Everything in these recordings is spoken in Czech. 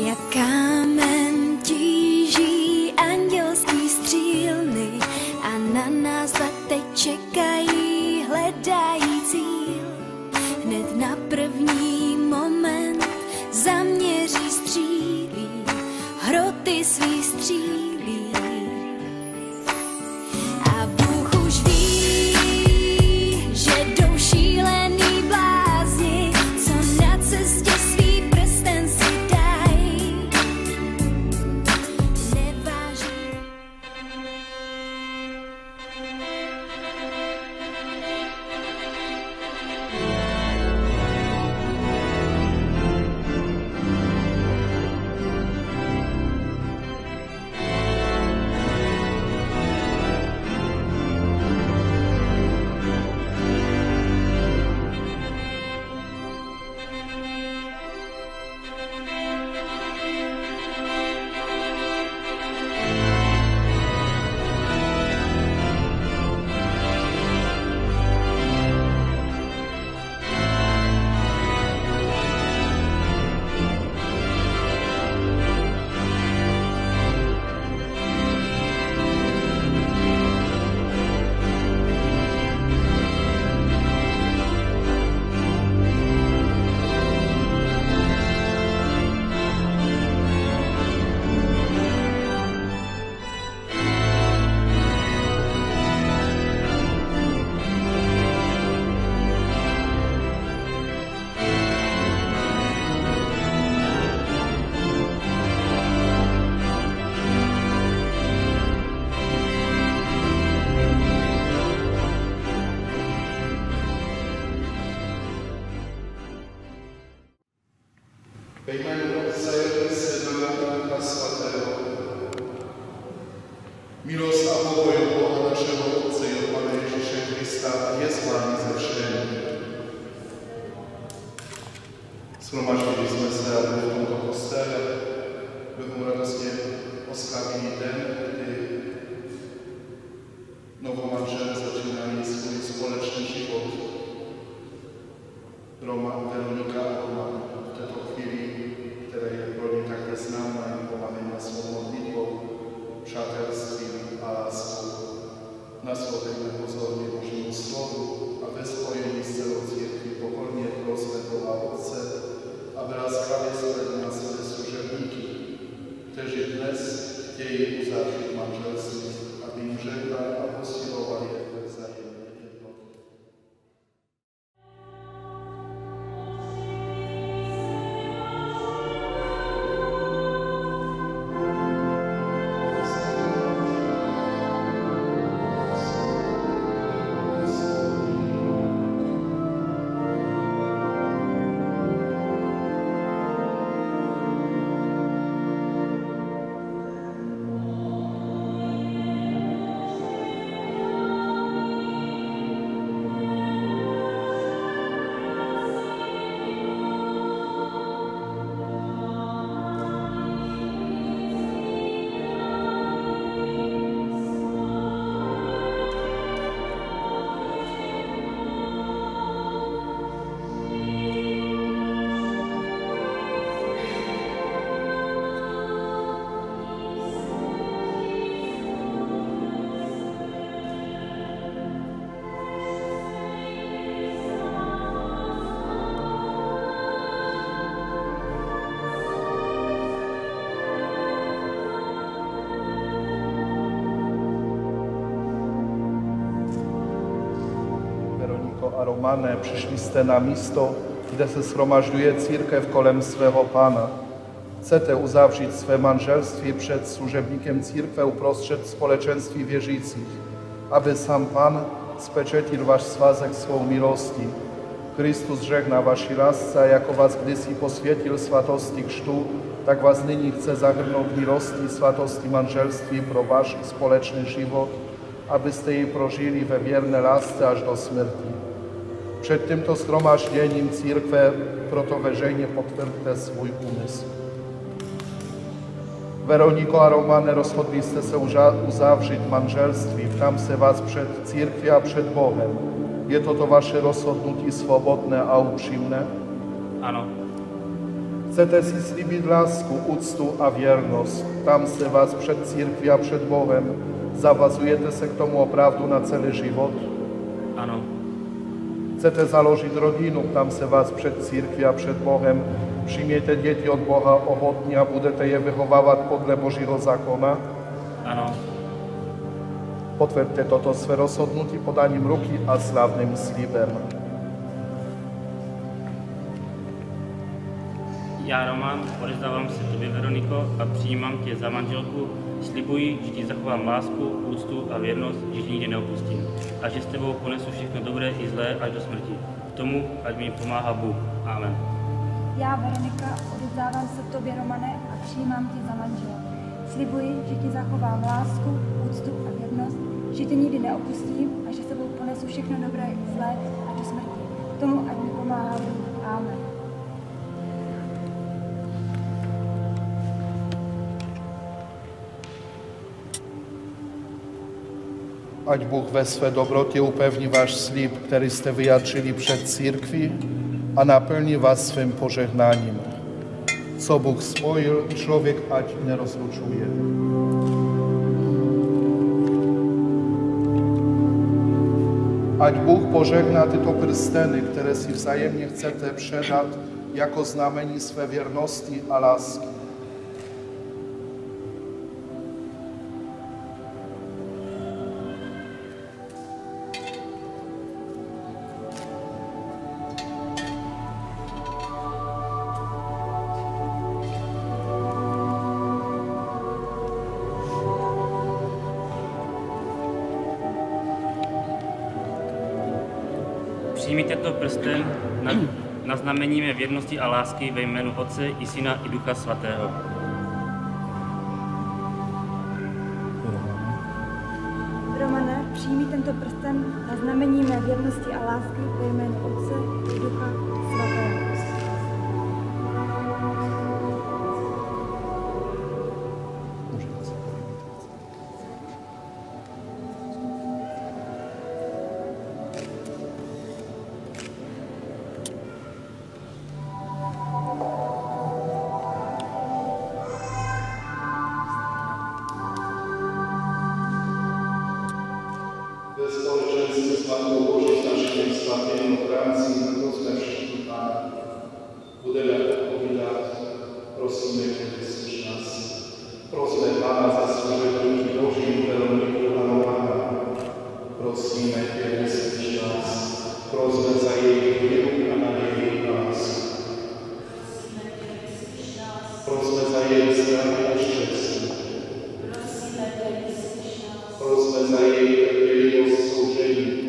Jak kámen tíží andělský střílny a na nás dva teď čekají, hledají cíl. Hned na první moment zaměří střílí, hroty svý střílí. A Bůh už ví, že jdou šílený blázni, co na cestě svý prsten si dají. Neváží. Ve jménu Otce i Syna i Ducha Svatého. Milost a pokoj od Boha našeho Otce i od Pana Ježíše Krista je s vámi ze všemi. Shromaždili jsme se, aby v tomto kostele bychom radostně oslavili den, kdy novomanželé začínají svůj společný život. Veronika a Roman v této chvíli, která je pro ně také známá, pomáhají svou modlitbou, přátelstvím a láskou. Naslouchejme pozorně Božímu slovu a ve spojení s celou církví pokorně prosme Boha Otce, aby láskavě zvedl na své služebníky, kteří dnes chtějí uzavřít manželství, aby jim žehnal a posiloval je ve vzájemné jednotě. A Romane, přišli jste na místo, kde se shromažďuje církev kolem svého Pána. Chcete uzavřít své manželství před služebníkem církve uprostřed společenství věřících, aby sám Pán spečetil váš svazek svou milostí. Kristus žehná vaši lásce, a jako vás kdysi posvětil svatosti křtu, tak vás nyní chce zahrnout milostí svatosti manželství pro váš společný život, abyste ji prožili ve věrné lásce až do smrti. Před tímto shromážděním církve proto veřejně potvrdte svůj úmysl. Veroniko a Romane, rozhodli jste se uzavřít manželství. Ptám se vás před církví a před Bohem. Je toto vaše rozhodnutí svobodné a upřímné? Ano. Chcete si slíbit lásku, úctu a věrnost. Tam se vás před církví a před Bohem. Zavazujete se k tomu opravdu na celý život? Ano. Chcete založit rodinu, tam se vás před církví a před Bohem. Přijměte děti od Boha ochotně a budete je vychovávat podle Božího zákona? Ano. Potvrďte toto své rozhodnutí podáním ruky a slavným slibem. Já, Roman, odevzdávám se tobě, Veroniko, a přijímám tě za manželku. Slibuji, že ti zachovám lásku, úctu a věrnost, že tě nikdy neopustím. A že s tebou ponesu všechno dobré i zlé až do smrti. K tomu, ať mi pomáhá Bůh. Amen. Já, Veronika, odevzdávám se tobě, Romane, a přijímám tě za manžela. Slibuji, že ti zachovám lásku, úctu a věrnost, že tě nikdy neopustím a že s tebou ponesu všechno dobré i zlé až do smrti. K tomu, ať mi pomáhá Bůh. Amen. Ať Bůh ve své dobrotě upevní váš slib, který jste vyjádřili před církví a naplní vás svým požehnáním. Co Bůh spojil, člověk ať nerozlučuje. Ať Bůh požehná tyto prsteny, které si vzájemně chcete předat jako znamení své věrnosti a lásky. Přijmite tento prsten na znamení mé věrnosti a lásky ve jménu Otce i Syna i Ducha Svatého. Romane, přijmi tento prsten na znamení mé věrnosti a lásky ve jménu Otce i Ducha Svatého. Ve společenství s Matkou Boží, s našimi svatými ochránci, prosme všichni Pána. Budeme odpovídat, prosíme tě, vyslyš nás. Prosme Pána za služebníky Boží, Veroniku a Romana. Prosíme tě, vyslyš nás. Prosme za jejich víru a naději v nás. Prosme za jejich zdraví a štěstí. Prosme za jejich trpělivost soužení.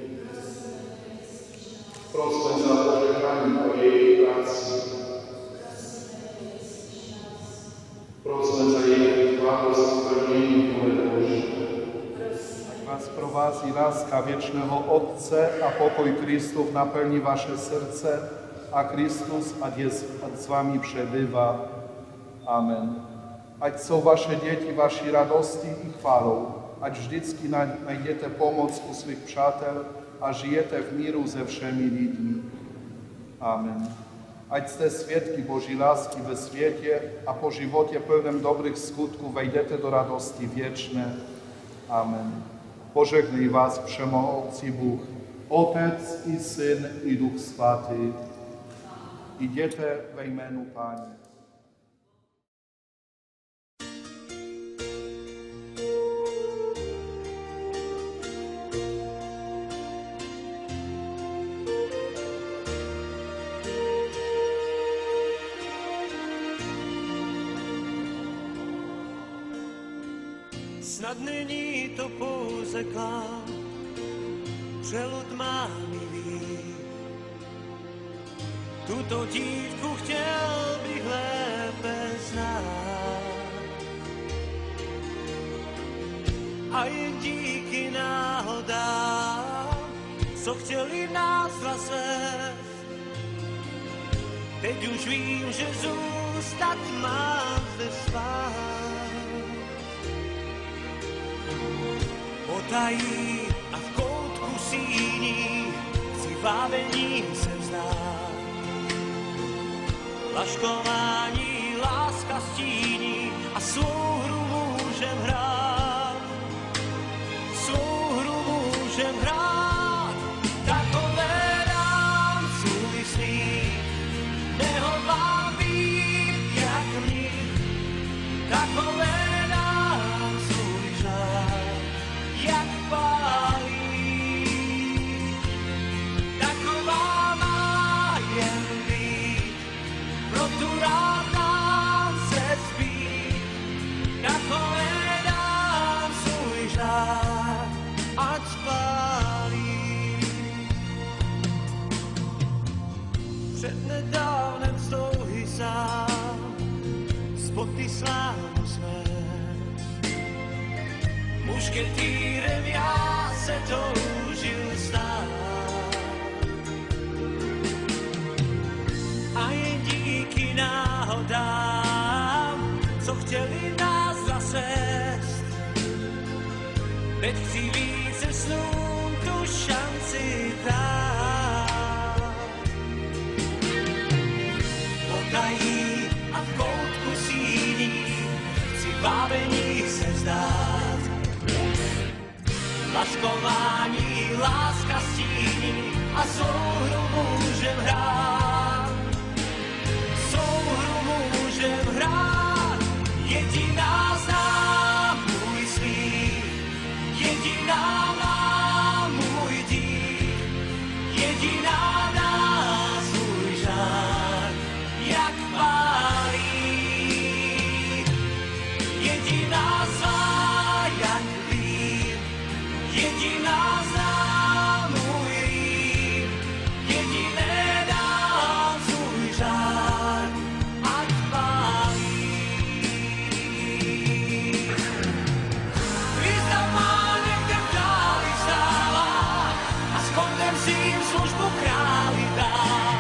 Prosme za požehnání o jejich práci. Prosme za jejich tvářost a plnění vůle Boží. Ať vás provází láska věčného Otce a pokoj Kristův naplní vaše srdce a Kristus ať s vámi přebývá. Amen. Ať jsou vaše děti vaší radosti i chválou. Ať vždycky najdete pomoc u svých přátel a žijete v míru se všemi lidmi. Amen. Ať jste svědky Boží lásky ve světě a po životě plném dobrých skutků vejdete do radosti věčné. Amen. Požehnej vás všemohoucí Bůh, Otec i Syn i Duch Svatý. Jděte ve jménu Páně. Snad není to pouze klám, přelud mánivý. Tuto dívku chtěl bych lépe znát. A jen díky náhodám, co chtěli nás svést. Teď už vím, že zůstat mám zde s vámi. Potají a v koutku síní si vábení se vzdát. Laškování láska stíní a svou hru můžem hrát. Svou hru můžem hrát. Takové nám souvislí, nehodlám být jak mní. Takové nám svůj žár, jak pálí. Taková má jen být, pro tu rád nám se spí. Takové nám svůj žár, ať pálí. Přednedávnem stouhy sám, spoty slámu své. Mušketýrem já se toužil stát. A jen díky náhodám, co chtěli nás zasvést, teď chci více snům tu šanci dát. Potají a v koutku síní chci bábení se vzdát. Laškování láska stíní a souhru můžem hrát. Souhru můžem hrát. Jediná znám můj smích, jediná má můj dých, jediná nás svůj žár, jak pálí. Jediná zná, jak vím, jediná zná můj rým, jediné dám svůj žár, ať pálí. Hvězda má někde v dáli stála a s kontem svým službu králi dá.